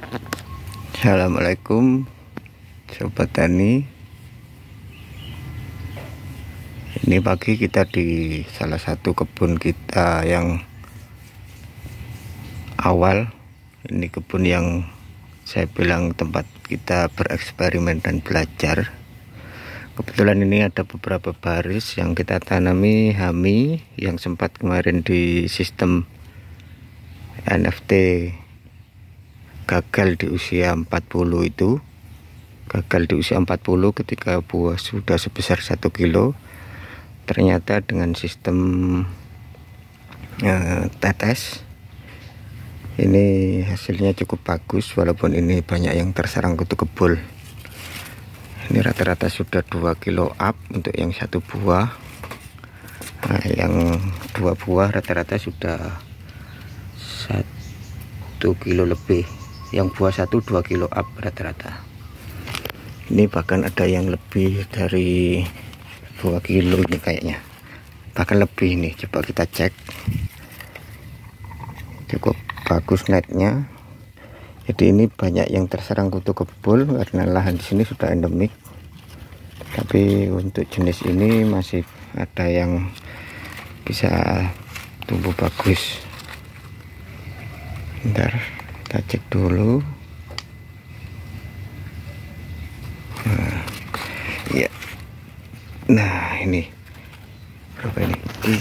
Assalamualaikum Sobat Tani. Ini pagi kita di salah satu kebun kita yang awal. Ini kebun yang saya bilang tempat kita bereksperimen dan belajar. Kebetulan ini ada beberapa baris yang kita tanami hami yang sempat kemarin di sistem NFT gagal di usia 40 itu. Gagal di usia 40 ketika buah sudah sebesar 1 kilo. Ternyata dengan sistem tetes ini hasilnya cukup bagus, walaupun ini banyak yang terserang kutu kebul. Ini rata-rata sudah 2 kilo up untuk yang satu buah. Nah, yang 2 buah rata-rata sudah 1 kilo lebih. Yang buah 2 kilo up rata-rata. Ini bahkan ada yang lebih dari 2 kilo ini kayaknya, bahkan lebih. Nih coba kita cek. Cukup bagus netnya. Jadi ini banyak yang terserang kutu kebul karena lahan di sini sudah endemik. Tapi untuk jenis ini masih ada yang bisa tumbuh bagus. Bentar, kita cek dulu. Nah, ya. Nah, ini berapa ini?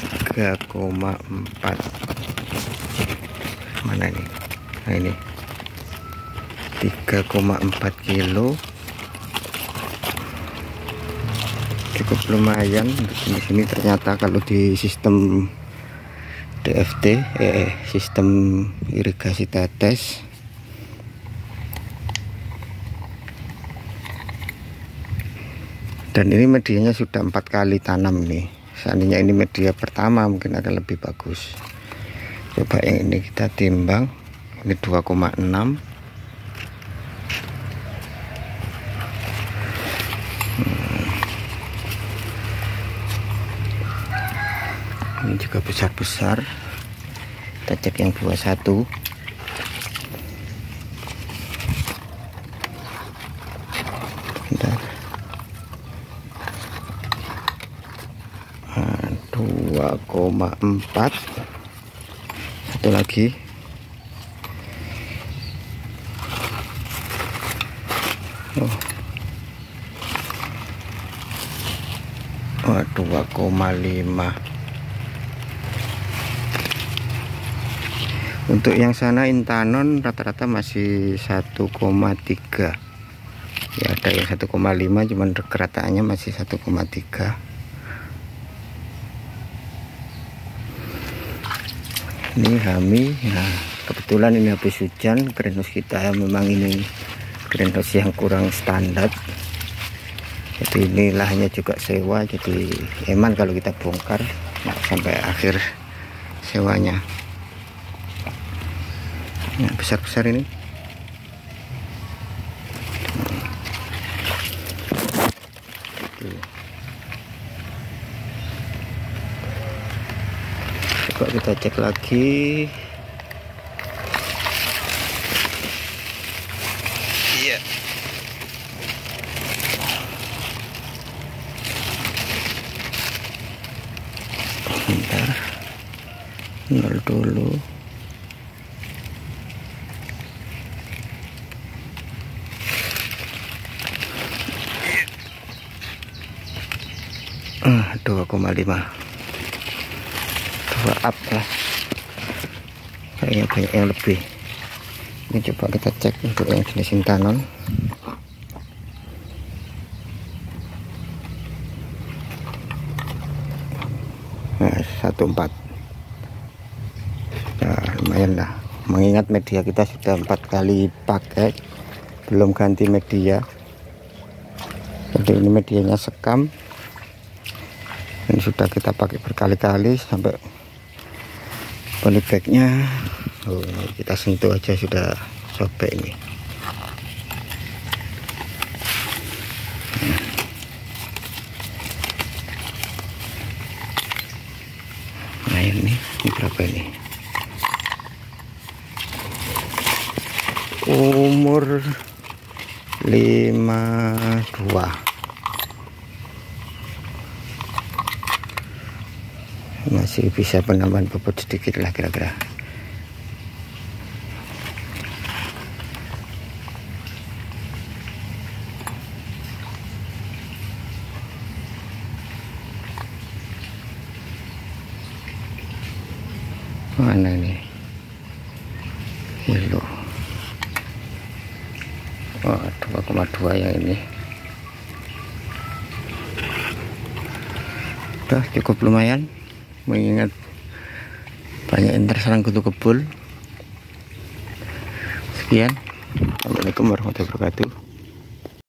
3,4. Mana ini? Nah, ini 3,4 kilo. Cukup lumayan untuk jenis ini. Ternyata kalau di sistem DFT, sistem irigasi tetes, dan ini medianya sudah 4 kali tanam nih. Seandainya ini media pertama mungkin akan lebih bagus. Coba yang ini kita timbang. Ini 2,6. Ini juga besar-besar. Kita cek yang buah 1. Bentar. 2,4. Satu lagi. Oh, 2,5. Untuk yang sana intanon rata-rata masih 1,3. Ya, ada yang 1,5, cuman kerataannya masih 1,3. Ini hami. Nah, kebetulan ini habis hujan. Greenhouse kita memang ini greenhouse yang kurang standar. Jadi ini lahannya juga sewa. Jadi eman kalau kita bongkar sampai akhir sewanya. Nah, besar-besar ini. Coba kita cek lagi. Iya. Bentar. 0 dulu. Ah, 2,5. 2 up lah. Kayaknya banyak yang lebih. Ini coba kita cek untuk yang jenis intanon. Nah, 1,4. Nah, lumayan lah. Mengingat media kita sudah 4 kali pakai, belum ganti media. Jadi ini medianya sekam. Ini sudah kita pakai berkali-kali sampai polybagnya. Oh, kita sentuh aja sudah sobek ini. Nah, ini berapa ini? umur 52. Masih bisa penambahan bobot sedikit lah kira-kira. Mana nih? Kilo. Oh, 2,2 yang ini. Udah cukup lumayan, mengingat banyak yang terserang kutu kebul. Sekian, assalamualaikum warahmatullahi wabarakatuh.